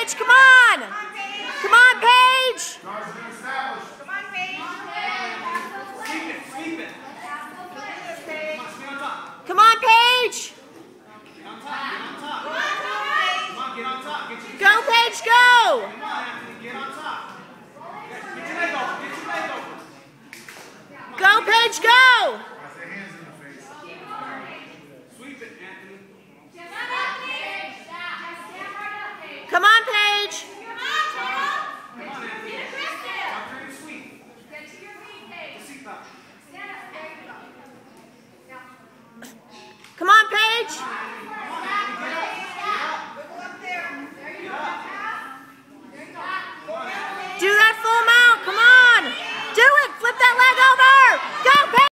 Paige, come on! Come on, Paige! Come on, Paige. Sweep it. Come on, Paige! Get on top. Get on top. Go, Paige, go! Come on, Anthony. Get on top. Get your leg over. Go, Paige, go! Sweep it, Anthony. Come on, Paige! Come on, Anthony. Talk to your sweep. Seat up. Come on, Paige!